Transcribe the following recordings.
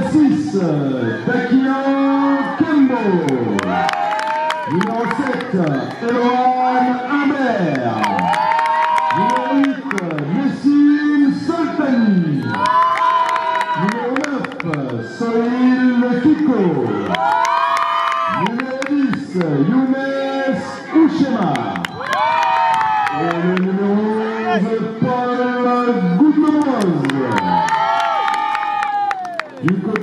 6, Dakio Kembo. Numéro 7, Eloan Humbert. Numéro 8, Messine Soltani. Numéro 9, Soil Kiko. Numéro 10, Younes Ouchema. Et le numéro 11, Paul Goutomoz. Du côté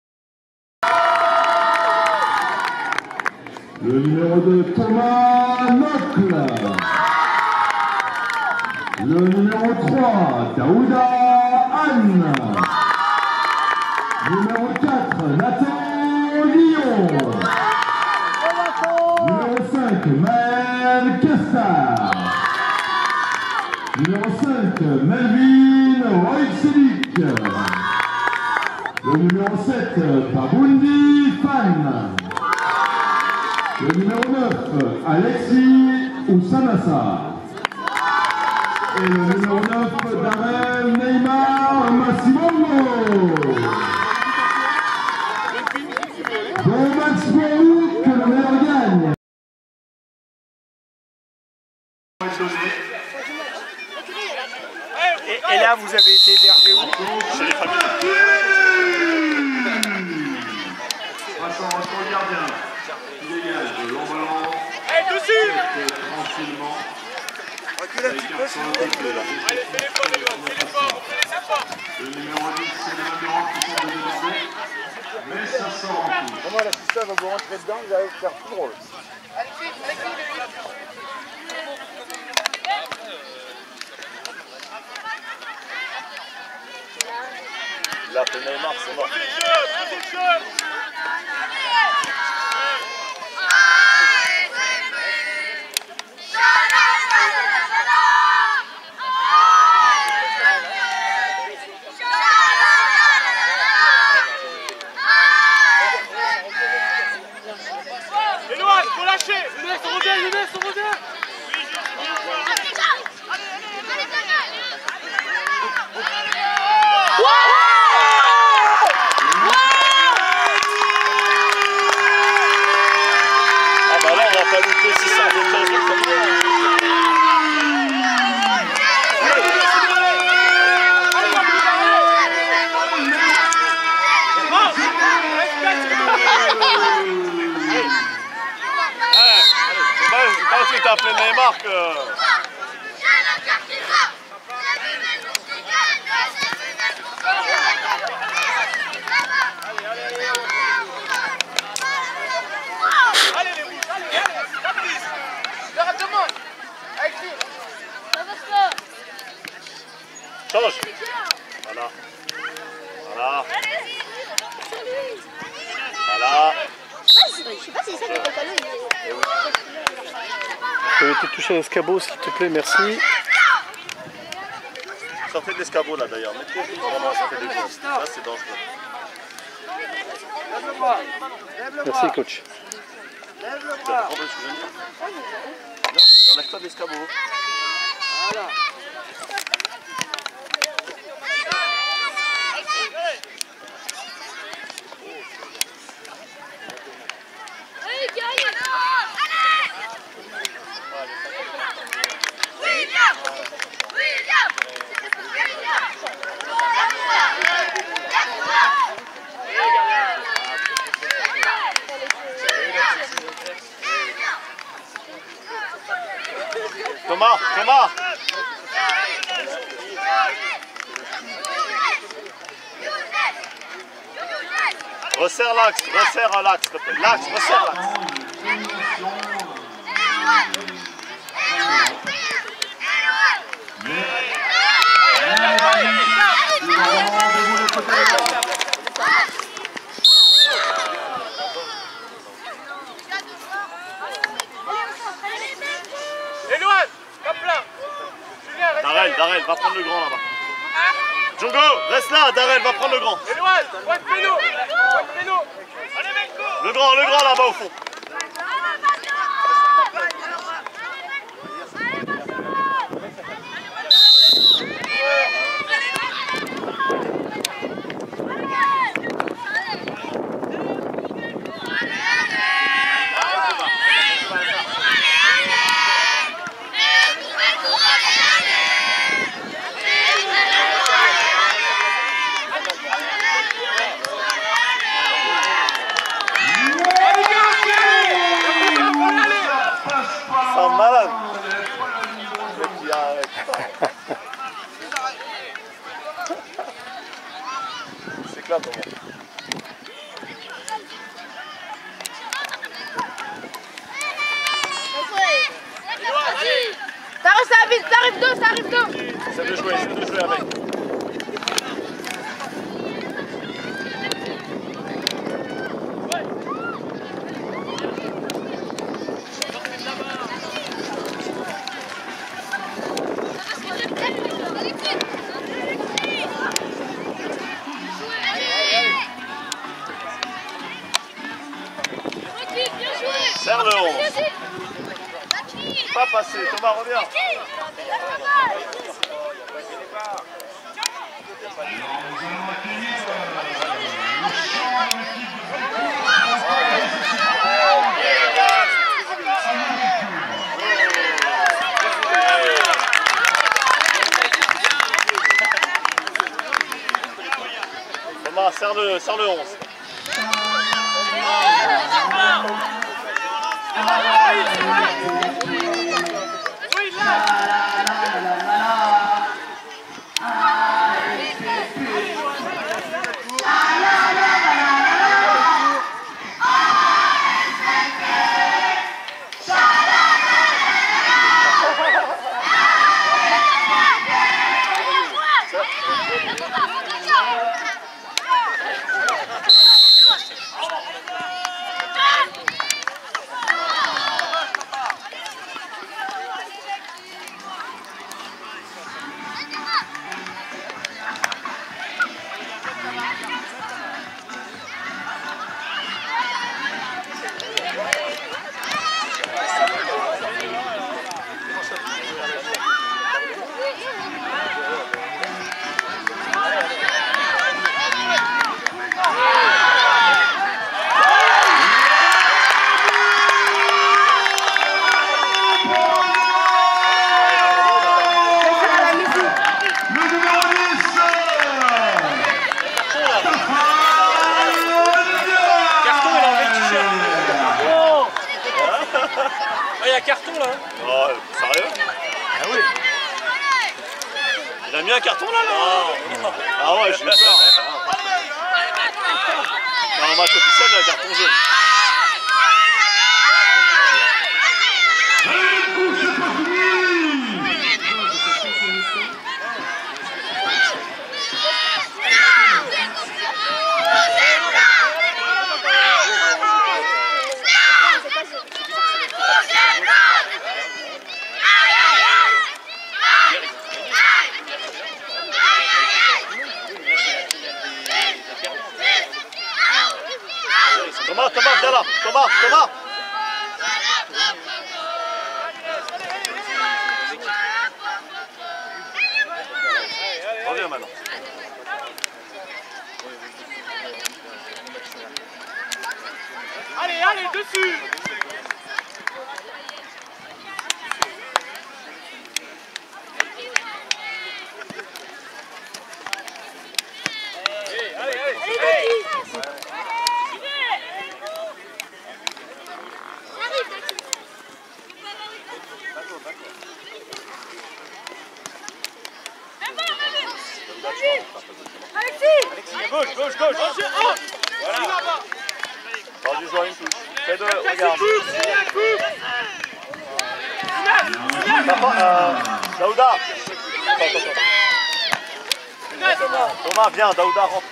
le numéro 2, Thomas Nocle. Le numéro 3, Daouda Anne. Numéro 4, Nathan Lyon. Numéro 5, Maël Kassar. Numéro 5, Melvin Roycelik. Le numéro 7, Babundi Fan. Le numéro 9, Alexis Oussanassa. Et le numéro 9, Darel Neymar Massimongo. Bon match pour vous, que le meilleur gagne. Et là, vous avez été hébergé où? Chez les familles. Passons au gardien. Il dégage de long ballon. Dessus! Tranquillement. Recule un petit peu, s'il vous plaît. Allez, fais l'effort, les gars, fais l'effort. Le numéro 10, c'est les numéros qui sont demandés. Mais ça sort en tout. Moi, l'assistant va vous rentrer dedans, vous allez faire tout drôle. Là, le Neymar, c'est mort. Éloigne, faut lâcher. Younes, on revient, Younes, on revient. Ah bah là, on va pas louper 600 de temps. C'est t'as appelé Neymar que... Allez les rouges, allez, Fabrice, arrête de moi. Avec lui. Change. Voilà. Voilà. Voilà. Je sais pas si c'est ça le pantalon. Je vais te toucher l'escabeau s'il te plaît, merci. Sortez de l'escabeau là d'ailleurs, mettez-vous vraiment, ça fait des choses. Là c'est dangereux. Merci coach. Lève le bras. Non, enlève-toi de l'escabeau. Voilà. Thomas, Thomas. Resserre l'axe, resserre l'axe, s'il te plaît. L'axe, resserre l'axe. Éloigne, hop là. Darel, va prendre le grand là-bas. Djongo, reste là, Darel, va prendre le grand. Éloigne, point de péno. Le grand là-bas au fond. arrive deux, ça arrive deux. Essaie de jouer avec. Serre le 11. Pas passé, Thomas reviens. Thomas, serre le 11. Il y a un carton là. Oh, sérieux? Ah oui. Il a mis un carton là, Ah ouais, j'ai eu peur. Dans un match officiel, il y a un carton jaune. Thomas, viens là. Thomas. Reviens maintenant. Allez, dessus. Alexis, Gauche. Voilà. T'aurais dû jouer à une touche. Fais deux, regarde. Daouda. Thomas, viens, Daouda, rentre.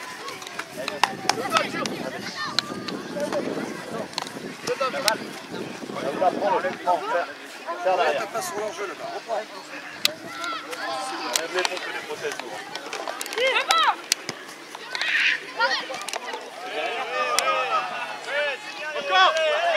Daouda, prends, faire derrière. T'as pas sur l'enjeu là-bas. Reprends. Lève les pompes et les prothèses, nous. Encore.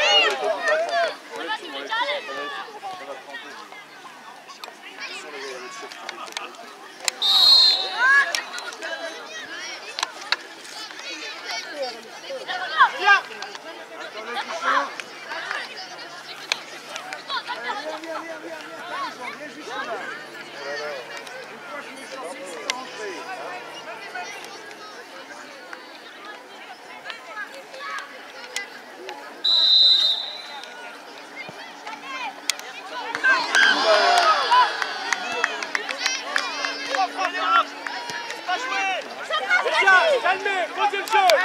Calmez, posez le jeu.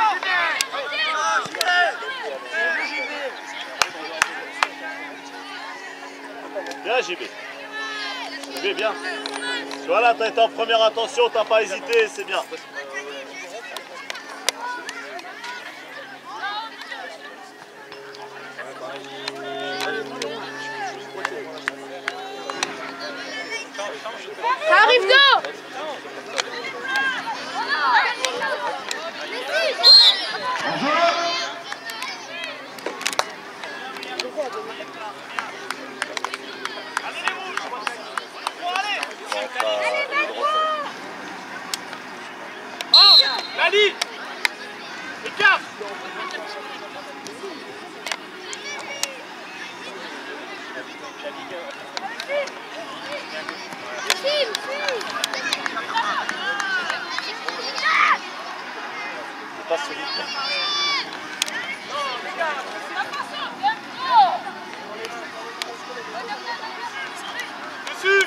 Viens, JB. JB, bougé, bien. Voilà, t'as été en première intention, t'as pas hésité, c'est bien. Ça arrive là. Lali, écarte. Pas solide. Dessus.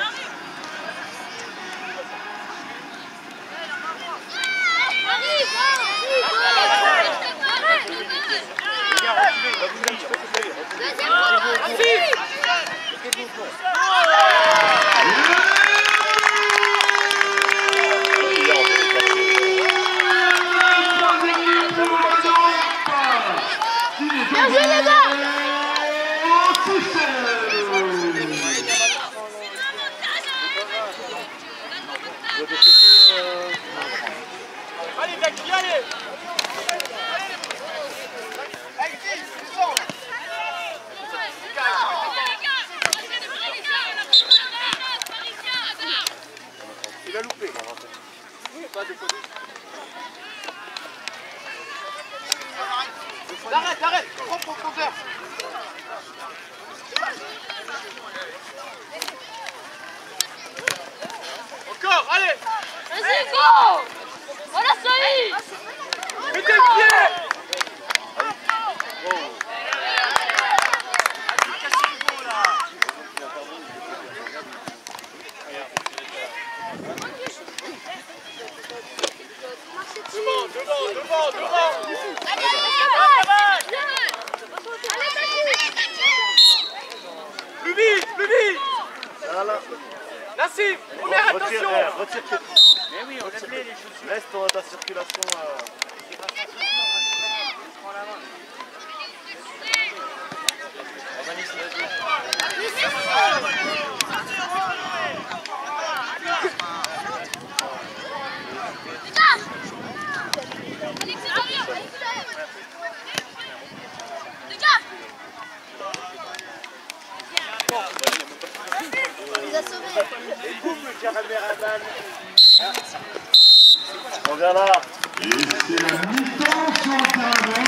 Bien joué les gars. Allez, mec, y allez. Il a loupé. Pas de faute. Arrête, prends profondeur. Encore, allez. Vas-y, go. Voilà, ça y est. Mettez le pied. Devant. Plus vite. Voilà. Nassim, première attention. Retire tes... Mais oui, on appelait les chaussures. Laisse ta circulation. On vient là. Et c'est la mi-temps sur le terrain.